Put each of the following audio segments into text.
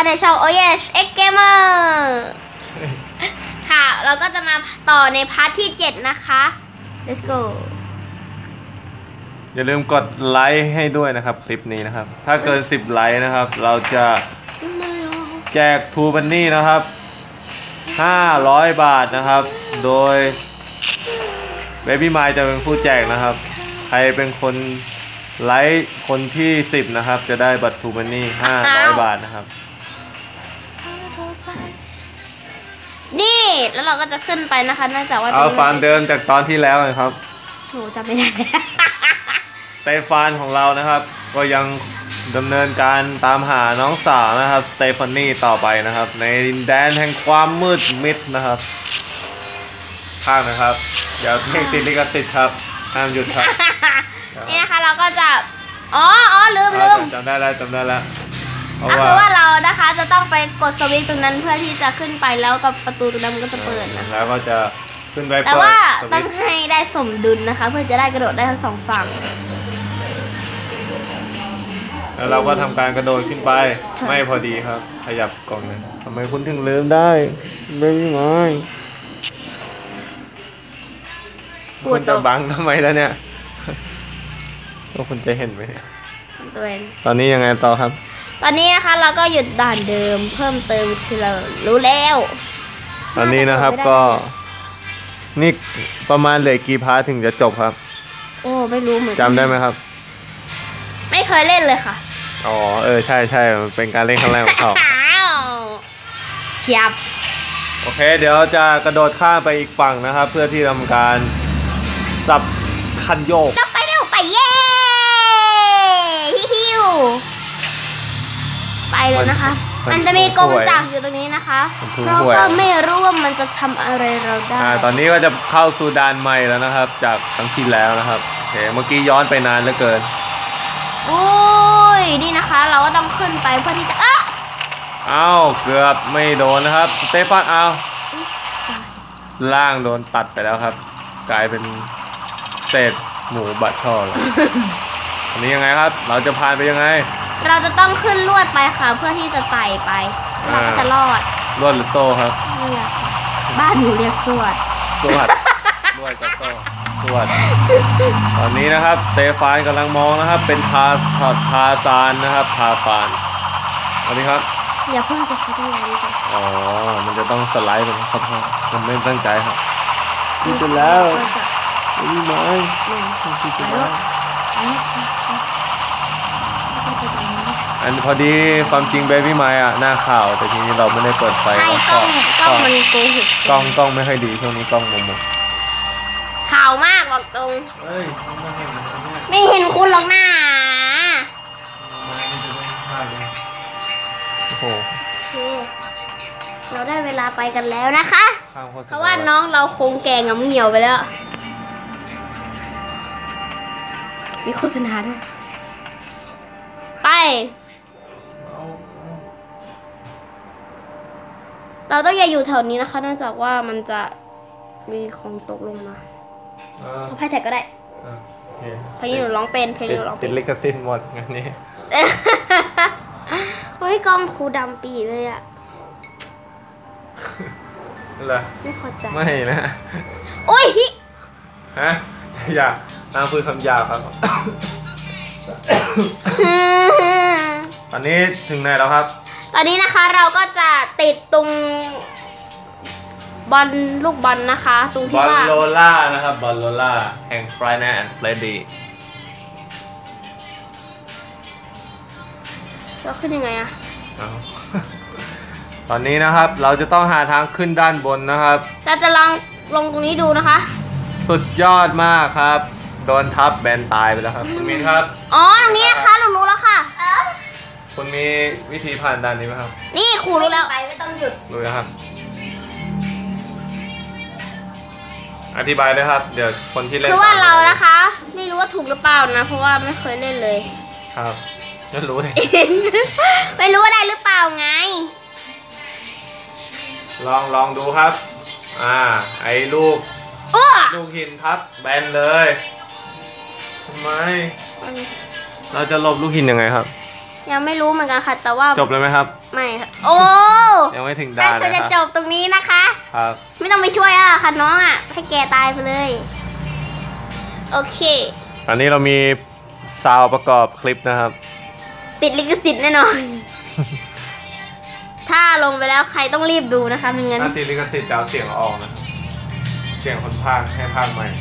ในช่อง OS X Gamer ค่ะเราก็จะมาต่อในพาร์ทที่ 7 นะคะ let's go อย่าลืมกดไลค์ให้ด้วยนะครับคลิปนี้นะครับถ้าเกิน10ไลค์นะครับเราจะแจกทูบันนี่นะครับ500 บาทนะครับโดย Baby My จะเป็นผู้แจกนะครับใครเป็นคนไลค์คนที่10นะครับจะได้บัตรทูบันนี่500 บาทนะครับนี่แล้วเราก็จะขึ้นไปนะคะเนื่องจากว่าเอาฟาร์มเดิมจากตอนที่แล้วนะครับโหจำไม่ได้สเตฟานของเรานะครับก็ยังดำเนินการตามหาน้องสาวนะครับสเตฟานี่ต่อไปนะครับในดินแดนแห่งความมืดมิดนะครับข้ามนะครับอย่าเพลงติดลิขสิทธิ์ครับห้ามหยุดครับนี่นะคะเราก็จะลืมจำได้แล้วคือว่าเรานะคะจะต้องไปกดสวิตช์ตรงนั้นเพื่อที่จะขึ้นไปแล้วกับประตูตรงนั้นมันก็จะเปิดนะแล้วก็จะขึ้นไปแต่ว่าต้องให้ได้สมดุลนะคะเพื่อจะได้กระโดดได้ทั้งสองฝั่งแล้วเราก็ทำการกระโดดขึ้นไปไม่พอดีครับขยับกล่องนั้นทำไมคุณถึงลืมได้ไม่คุณจะบังทำไมแล้วเนี่ยก็คุณจะเห็นไหมตอนนี้ยังไงต่อครับตอนนี้นะคะเราก็หยุดด่านเดิมเพิ่มเติมคือเรารู้แล้วตอนนี้นะครับก็นี่ประมาณเหลือกี่พาร์ทถึงจะจบครับโอ้ไม่รู้เหมือนจำได้ไหมครับไม่เคยเล่นเลยค่ะอ๋อใช่มันเป็นการเล่นครั้งแรกของเขาเฉียบโอเคเดี๋ยวจะกระโดดข้ามไปอีกฝั่งนะครับเพื่อที่ทำการสับคันโยกไปเร็วไปเย้ฮิวไปเลยนะคะมันจะมีกงจักรอยู่ตรงนี้นะคะเราก็ไม่รู้ว่ามันจะทำอะไรเราได้ตอนนี้ก็จะเข้าสู่ด่านใหม่แล้วนะครับจากครั้งที่แล้วนะครับโอเคเมื่อกี้ย้อนไปนานเหลือเกินนี่นะคะเราก็ต้องขึ้นไปเพื่อที่จะเกือบไม่โดนนะครับสเตฟานล่างโดนตัดไปแล้วครับกลายเป็นเศษหมูบัดช่อแล้วอันนี้ยังไงครับเราจะผ่านไปยังไงเราจะต้องขึ้นลวดไปค่ะเพื่อที่จะไต่ไปเราก็จะรอดลวดหรือโซ่ครับบ้านหนูเรียกสวดลวดกับโซ่สวดตอนนี้นะครับสเตฟานกำลังมองนะครับเป็นทาซานนะครับทาฟานอันนี้ครับอย่าเพิ่งจะเข้าได้เลยมันจะต้องสไลด์เป็นข้อผมไม่ตั้งใจครับดูจนแล้วนี่ไหมอันพอดีความจริงเบบี้ไม้หน้าข่าวแต่ทีนี้เราไม่ได้เปิดไฟกล้องมันโกหกกล้องไม่ค่อยดีช่วงนี้กล้องมุมข่าวมากบอกตรงไม่เห็นคุณหรอกนะโอ้เราได้เวลาไปกันแล้วนะคะเพราะว่าน้องเราคงแก่งำเหี่ยวไปแล้วมีโฆษณาด้วยไปเราต้องอย่าอยู่แถวนี้นะคะเนื่องจากว่ามันจะมีของตกลงมาเอาไพ่แท็กก็ได้เพลงนี้หนูร้องเป็นติดลิขสิทธิ์หมดงานนี้เฮ้ยกล้องครูดำปีเลยอะไม่พอใจไม่นะโอ้ยฮะอยากน้ำพูดคำหยาบครับตอนนี้ถึงไหนแล้วครับตอนนี้นะคะเราก็จะติดตรงบอลลูกบอลนะคะตรงที่ว่าบอลโลล่านะครับบอลโลล่าแห่งไฟแนนซ์เฟรดดี้เราขึ้นยังไงอะตอนนี้นะครับเราจะต้องหาทางขึ้นด้านบนนะครับเราจะลองลงตรงนี้ดูนะคะสุดยอดมากครับโดนทับแบนตายไปแล้วครับคุณมินครับตรงนี้นะคะรู้แล้วค่ะคุณมีวิธีผ่านด้านนี้ไหมครับนี่ครูรู้แล้วไปไม่ต้องหยุดรู้แล้วครับอธิบายเลยครับเดี๋ยวคนที่เล่นคือว่าเรานะคะไม่รู้ว่าถูกหรือเปล่านะเพราะว่าไม่เคยเล่นเลยครับจะรู้เลยไม่รู้ว่าได้หรือเปล่าไงลองดูครับไอ้ลูกหินทับแบนเลยทำไมเราจะลบลูกหินยังไงครับยังไม่รู้เหมือนกันค่ะแต่ว่าจบเลยไหมครับไม่ค่ะโอ้ยังไม่ถึงด่านเลยจะจบตรงนี้นะคะครับไม่ต้องไปช่วยค่ะน้องให้แกตายไปเลยโอเคอันนี้เรามีซาวประกอบคลิปนะครับติดลิขสิทธิ์แน่นอน ถ้าลงไปแล้วใครต้องรีบดูนะคะไม่งั้นถ้าติดลิขสิทธิ์จะเอาเสียงออกนะเสียงคนพากย์ให้พากย์ใหม่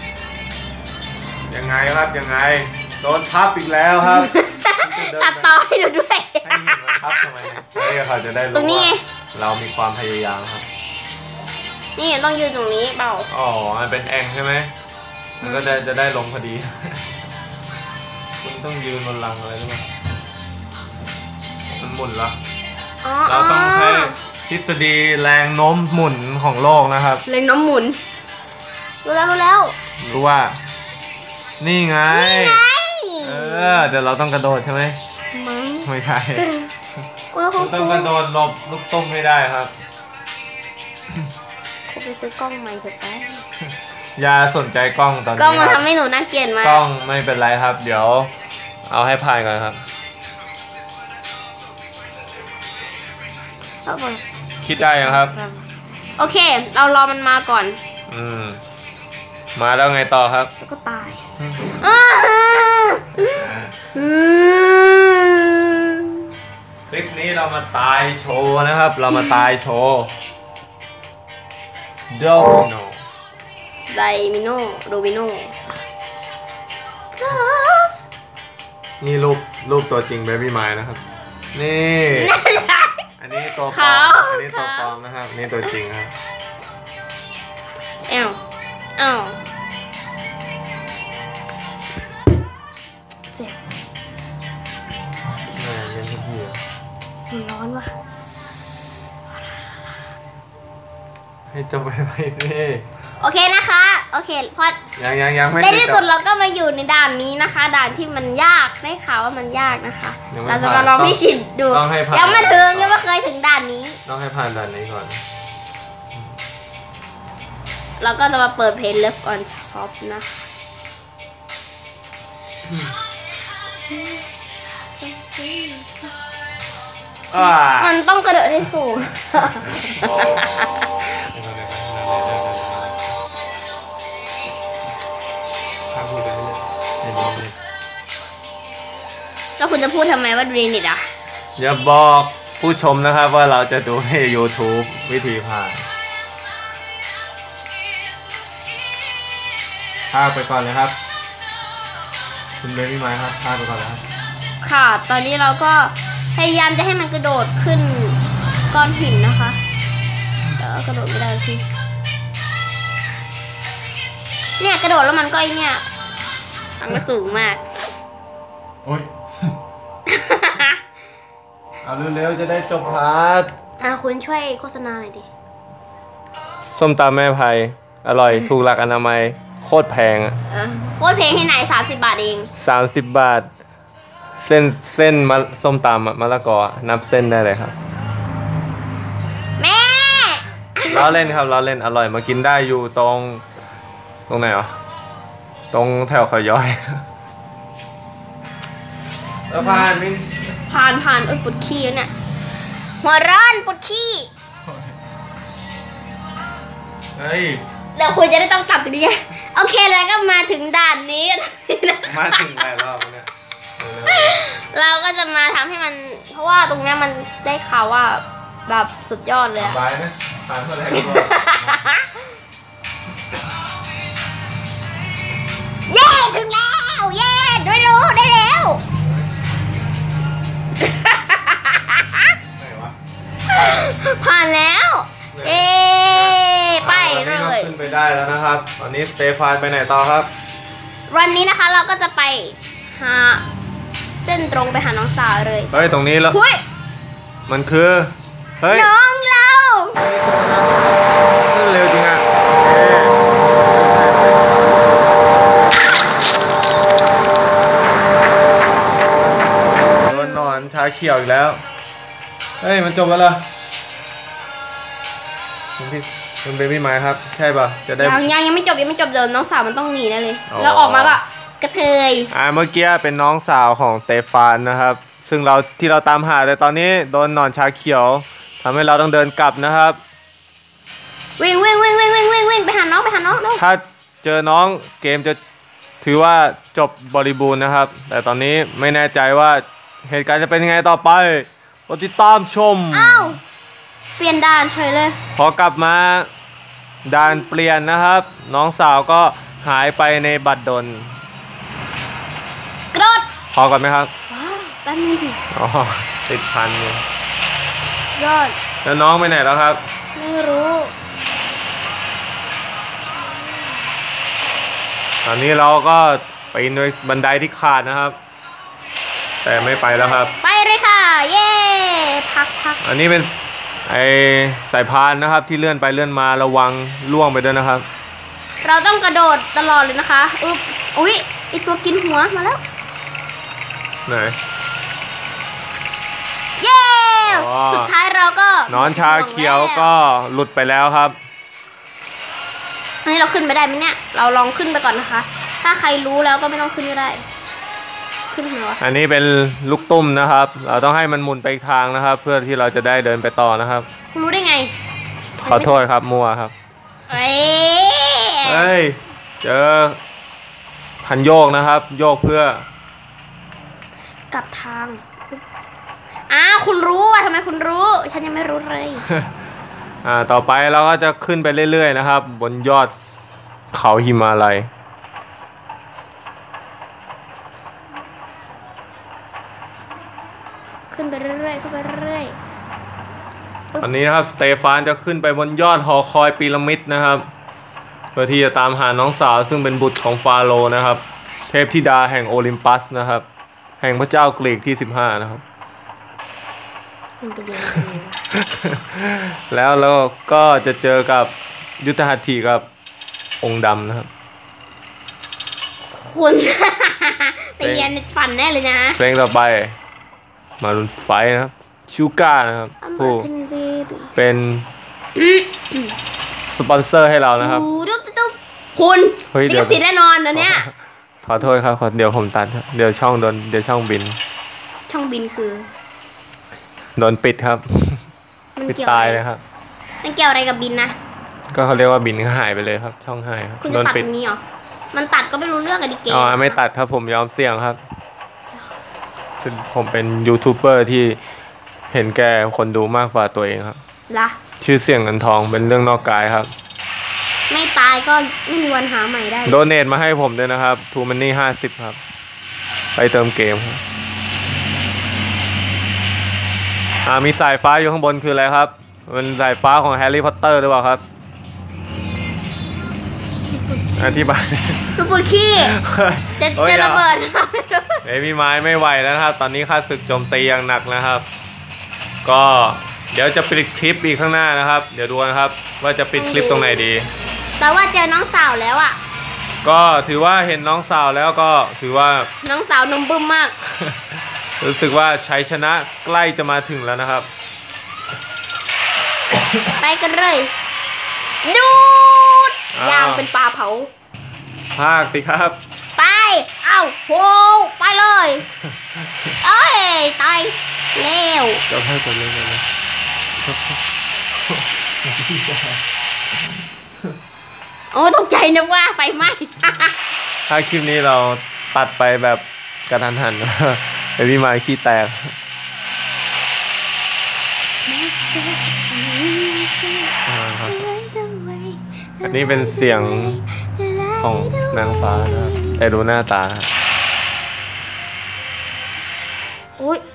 ยังไงครับยังไงโดนทับอีกแล้วครับตัดต่อให้ดูด้วยให้มันทับทำไมเนี่ยเขาจะได้รู้ว่าเรามีความพยายามครับนี่ต้องยืนตรงนี้เปล่าอ๋อมันเป็นแองใช่ไหมมันก็จะได้ลงพอดีคุณต้องยืนบนหลังอะไรหรือเปล่ามันหมุนเหรอเราต้องใช้ทฤษฎีแรงโน้มหมุนของโลกนะครับแรงโน้มหมุนรู้แล้วรู้ว่านี่ไงเดี๋ยวเราต้องกระโดดใช่ไหมไม่ใช่ต้องกระโดดหลบลูกตุ้มไม่ได้ครับคุณไปซื้อกล้องใหม่เถอะแป๊บอย่าสนใจกล้องตอนนี้กล้องมันทำให้หนูน่าเกลียดมากกล้องไม่เป็นไรครับเดี๋ยวเอาให้ผ่านก่อนครับคิดได้ยังครับโอเคเรารอมันมาก่อนมาแล้วไงต่อครับแล้วก็ตายคลิปนี้เรามาตายโชว์นะครับเรามาตายโชว์โดมิโนโดมิโนนี่รูปตัวจริงเบบี้ไมล์นะครับนี่อันนี้ตัวปลอมอันนี้ตัวปลอมนะครับนี่ตัวจริงครับเจ็บเย็นทุกทีมันร้อนว่ะให้จบไปสิโอเคนะคะโอเคพอยังไม่ในที่สุดเราก็มาอยู่ในด่านนี้นะคะด่านที่มันยากได้ข่าวว่ามันยากนะคะเราจะมาลองพิชิตดูยังไม่เคยถึงด่านนี้ต้องให้ผ่านด่านนี้ก่อนเราก็จะมาเปิดเพลง Love on Top นะมันต้องกระโดดให้สูงแล้วคุณจะพูดทำไมว่าดีนิดอย่าบอกผู้ชมนะครับว่าเราจะดูให้ YouTube วิธีผ่านพากไปก่อนเลยครับคุณเบบี้ไมค์ครับพากไปก่อนเลยครับค่ะตอนนี้เราก็พยายามจะให้มันกระโดดขึ้นก้อนหินนะคะแต่กระโดดไม่ได้สิเนี่ยกระโดดแล้วมันก็เนี่ยทางมันสูงมากโอ๊ยเอาเร็วๆจะได้จบพาร์ทคุณช่วยโฆษณาหน่อยดิส้มตำแม่ไพอร่อยถูกหลักอนามัยโคตรแพงโคตรแพงที่ไหน30 บาทเอง 30 บาทเส้นมาส้มตำมะละกอนับเส้นได้เลยครับแม่ล้อเล่นครับล้อเล่นอร่อยมากินได้อยู่ตรงไหนตรงแถวเขาย้อยแล้วผ่านปวดขี้เนี่ยหัวร้อนปวดขี้เฮ้ยเดี๋ยวคุณจะได้ต้องตัดตรงนี้ไงโอเคแล้วก็มาถึงด่านนี้มาถึงหลายรอบเนี่ยเราก็จะมาทำให้มันเพราะว่าตรงนี้มันได้ข่าวว่าแบบสุดยอดเลยบายนะผ่านเท่าไหร่เย้ถึงแล้วเย้ได้แล้วผ่านแล้วเย้ไปเลยขึ้นไปได้แล้วนะครับตอนนี้สเตฟานไปไหนต่อครับวันนี้นะคะเราก็จะไปหาเส้นตรงไปหาน้องสาวเลยเฮ้ยตรงนี้แล้วมันคือเฮ้ยน้องเราเร็วจริงอ่ะโดนนอนชาเขียวอีกแล้วเฮ้ยมันจบแล้วเหรอคุณเบบี้ไมค์ครับใช่ป่ะจะได้ยังไม่จบเดี๋ยวน้องสาวมันต้องหนีแน่เลยแล้วออกมาก็กระเทยเมื่อกี้เป็นน้องสาวของเตฟานนะครับซึ่งที่เราตามหาแต่ตอนนี้โดนหนอนชาเขียวทำให้เราต้องเดินกลับนะครับวิ่งไปหาน้องถ้าเจอน้องเกมจะถือว่าจบบริบูรณ์นะครับ แต่ตอนนี้ไม่แน่ใจว่าเหตุการณ์จะเป็นยังไงต่อไปโปรดติดตามชมอ้าวเปลี่ยนด่านเฉยเลยพอกลับมาด่านเปลี่ยนนะครับน้องสาวก็หายไปในบัตรดลกรดพอก่อนไหมครับแป๊บนึงสิอ๋อติดพันเนี่ยยอดแล้วน้องไปไหนแล้วครับไม่รู้ตอนนี้เราก็ไปโดยบันไดที่ขาดนะครับแต่ไม่ไปแล้วครับไปเลยค่ะเย้พักอันนี้เป็นสายพานนะครับที่เลื่อนไปเลื่อนมาระวังล่วงไปด้วยนะครับเราต้องกระโดดตลอดเลยนะคะอุ๊ยไอตัวกินหัวมาแล้วไหนเย้สุดท้ายเราก็นอนชาเขียวก็หลุดไปแล้วครับอันนี้เราขึ้นไปได้ไหมเนี่ยเราลองขึ้นไปก่อนนะคะถ้าใครรู้แล้วก็ไม่ต้องขึ้นก็ได้ขึ้นหัวอันนี้เป็นลูกตุ้มนะครับเราต้องให้มันหมุนไปอีกทางนะครับเพื่อที่เราจะได้เดินไปต่อนะครับคุณรู้ได้ไงขอโทษครับมัวครับเฮ้ยเจอคันโยกนะครับโยกเพื่อกลับทางคุณรู้ว่าทำไมคุณรู้ฉันยังไม่รู้เลยต่อไปเราก็จะขึ้นไปเรื่อยๆนะครับบนยอดเขาหิมาลัยขึ้นไปเรื่อยๆขึ้นไปเรื่อยๆอันนี้นะครับสเตฟานจะขึ้นไปบนยอดหอคอยพีระมิดนะครับเพื่อที่จะตามหาน้องสาวซึ่งเป็นบุตรของฟาโรห์นะครับเทพธิดาแห่งโอลิมปัสนะครับแห่งพระเจ้ากรีกที่15นะครับแล้วเราก็จะเจอกับยุทธหัตถีกับองค์ดำนะครับคุณไปเรียนฝันแน่เลยนะเพลงต่อไปมารุนไฟนะครับชูก้านะครับผู้เป็นสปอนเซอร์ให้เรานะครับคุณลิขสิทธิ์แน่นอนนะเนี่ยขอโทษครับเดี๋ยวผมตัดเดี๋ยวช่องบินช่องบินคือโดนปิดครับปิดตายเลยครับมันเกี่ยวอะไรกับบินนะก็เขาเรียกว่าบินก็หายไปเลยครับช่องหายครับคุณจะตัดตรงนี้เหรอมันตัดก็ไม่รู้เรื่องกับดิเกมไม่ตัดครับผมยอมเสี่ยงครับผมเป็นยูทูบเบอร์ที่เห็นแก่คนดูมากกว่าตัวเองครับชื่อเสียงเงินทองเป็นเรื่องนอกกายครับไม่ตายก็ไม่มีวันหาใหม่ได้โดเนทมาให้ผมด้วยนะครับทูมันนี่50ครับไปเติมเกมครับมีสายฟ้าอยู่ข้างบนคืออะไรครับเป็นสายฟ้าของแฮร์รี่พอตเตอร์หรือเปล่าครับอธิบายลูกปุดขี้จะระเบิดพี่ไม้ไม่ไหวแล้วครับตอนนี้ข้าศึกโจมตีอย่างหนักนะครับก็เดี๋ยวจะปิดคลิปอีกข้างหน้านะครับเดี๋ยวดูนะครับว่าจะปิดคลิปตรงไหนดีแต่ว่าเจอน้องสาวแล้วอ่ะก็ถือว่าเห็นน้องสาวแล้วก็ถือว่าน้องสาวนมบึ้มมากรู้สึกว่าชัยชนะใกล้จะมาถึงแล้วนะครับไปกันเลยดูดยางเป็นปลาเผาภาคสิครับไปโหไปเลยเอ้ยตายเร็วจะให้ผมเลยนะโอ้ตกใจนะว่าไฟไหม้ถ้าคลิปนี้เราตัดไปแบบกระทันหันไอพี่ไม้ขี้แตกอันนี้เป็นเสียงของนางฟ้านะครับแต่ดูหน้าตาอุ้ย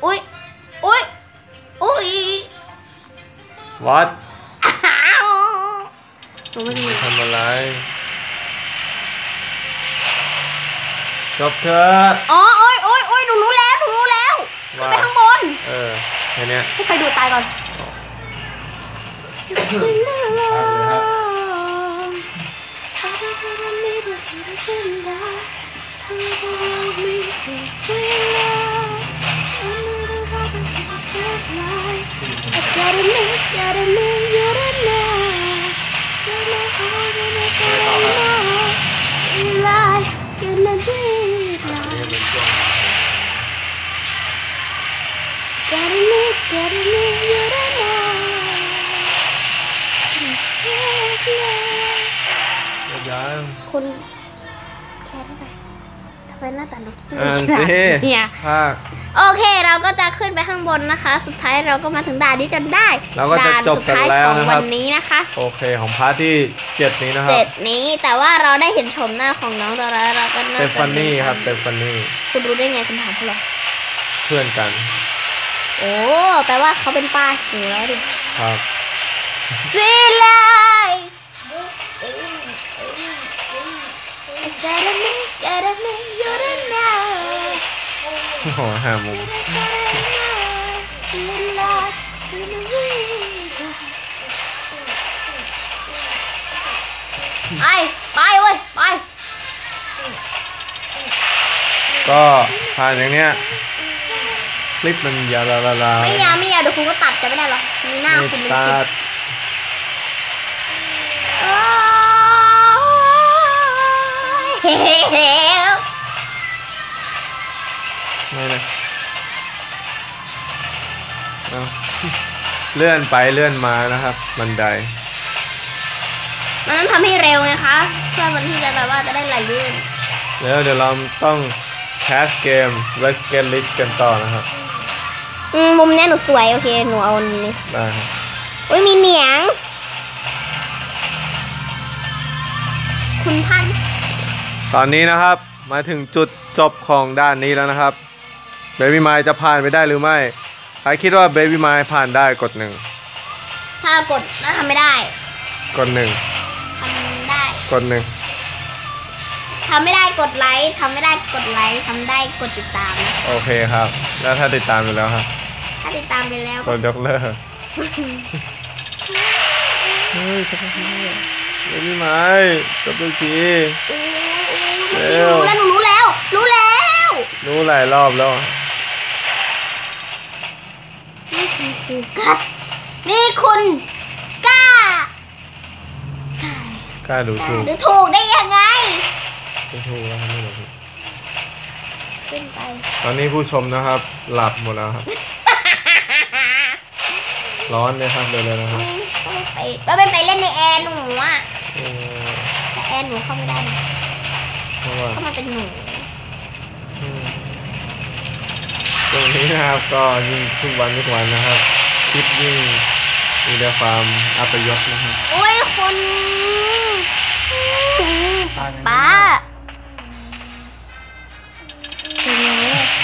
วัดทำอะไรจบเถอะโอ้ยหนูรู้แล้วไปข้างบนแค่นี้ให้ใครดูตายก่อนยังคุณแค่ได้ไหมทำไมหน้าตาดูฟูอ่านสิเนี่ยภาคโอเคเราก็จะขึ้นไปข้างบนนะคะ สุดท้ายเราก็มาถึงด่านนี้จนได้เราก็จะด่านจบสุดกันท้ายแล้วของนะครับวันนี้นะคะโอเคของพาร์ทที่7นี้นะครับ 7นี้แต่ว่าเราได้เห็นชมหน้าของน้องเราแล้วเราก็น่าเตจะฟานี่ครับเตฟานี่คุณรู้ได้ไงคุณถามเขาหรอเพื่อนกันโอ้แปลว่าเขาเป็นป้าหิวแล้วดิครับซีไลโอ้โหหามุมไปเว้ยไปก็ผ่านอย่างเนี้ยคลิปมันยาวลาไม่ยาวเดี๋ยวคุณก็ตัดจะไม่ได้หรอกมีหน้าไม่คุณเป็นตัดเฮ้ยไม่เลยเอาเลื่อนไปเลื่อนมานะครับบันไดมันต้องทำให้เร็วไงคะเพื่อมันที่จะแบบว่าจะได้ไหลลื่นแล้วเดี๋ยวเราต้องแคสเกม Let's Get Rich กันต่อนะครับมุมเนี้ยหนูสวยโอเคหนูเอาอันนี้ได้ครับอุ้ยมีเหนียง คุณพันตอนนี้นะครับมาถึงจุดจบของด้านนี้แล้วนะครับเบบี้ไมล์จะผ่านไปได้หรือไม่ใครคิดว่าเบบี้ไมล์ผ่านได้กด1 ถ้ากดแล้วทำไม่ได้กด1 ทำได้กด1 ทำไม่ได้กดไลค์ทำไม่ได้กดไลค์ทำได้กดติดตามนะโอเคครับ แล้วถ้าติดตามอยู่แล้วครับถ้าติดตามไปแล้วกดยกเลิกเฮ้ยจะไปที่ไหนเบบี้ไมล์จบด้วยที เร็วรู้แล้วหนูรู้แล้วรู้แล้วรู้หลายรอบแล้วนี่คุณคือกัดนี่คุณกล้ากล้าดูถูกหรือถูกได้ยังไงดูถูกแล้วครับไม่ดูถูกขึ้นไปตอนนี้ผู้ชมนะครับ หลับหมดแล้วครับ ร้อนเลยครับเร็วๆนะครับก็ไม่ไปเล่นในแอร์หนูอ่ะโอ้แต่แอร์หนูเข้าไม่ได้นะเพราะว่าเพราะมันเป็นหนูตรงนี้นะครับก็ยิ่งทุกวันนะครับคลิปยิ่งมีแต่ความอัปยศนะครับโอ้ยคนป้าเป็นไง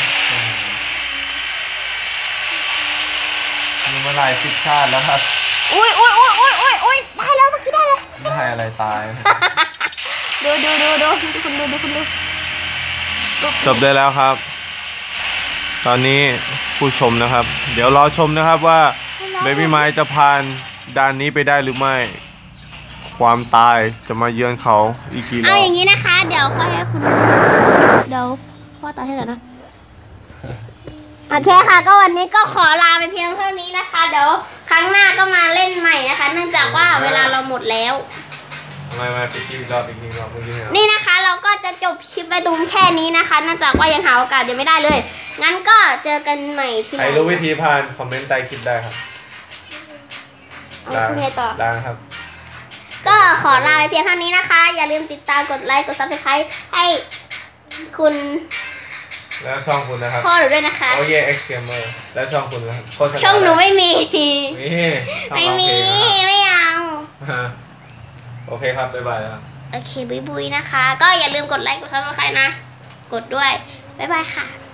มีมาหลายสิบชาติแล้วครับอุ้ยได้แล้วเมื่อกี้ได้แล้วไม่ให้อะไรตายดูคุณดูจบได้แล้วครับ ตอนนี้ผู้ชมนะครับ เดี๋ยวรอชมนะครับว่าเบบี้ไมล์จะผ่านด่านนี้ไปได้หรือไม่ ความตายจะมาเยือนเขาอีกกี่รอบเอาอย่างนี้นะคะ เดี๋ยวค่อยให้คุณเดี๋ยวพ่อต่อให้หน่อยนะโอเคค่ะ ก็วันนี้ก็ขอลาไปเพียงเท่านี้นะคะ เดี๋ยวครั้งหน้าก็มาเล่นใหม่นะคะ เนื่องจากว่าเวลาเราหมดแล้วไม่ไปกินรอบเมื่อกี้นี่นะคะเราก็จะจบคลิปไปดูแค่นี้นะคะเนื่องจากว่ายังหาโอกาสยังไม่ได้เลย งั้นก็เจอกันใหม่ที่ใครรู้วิธีผ่านคอมเมนต์ใต้คลิปได้ครับเอาคุณให้ต่อได้ครับก็ขอลาไปเพียงเท่านี้นะคะ อย่าลืมติดตามกดไลค์กด Subscribe ให้คุณแล้วช่องคุณนะครับพ่อหนูด้วยนะคะโอ้ยX Gamer แล้วช่องคุณนะครับโฆษณาช่องหนูไม่มีไม่ไม่เอาโอเคครับ บ๊ายบายครับโอเคบุยนะคะ ก็อย่าลืมกดไลค์กด Subscribe นะ กดด้วย บ๊ายบายค่ะ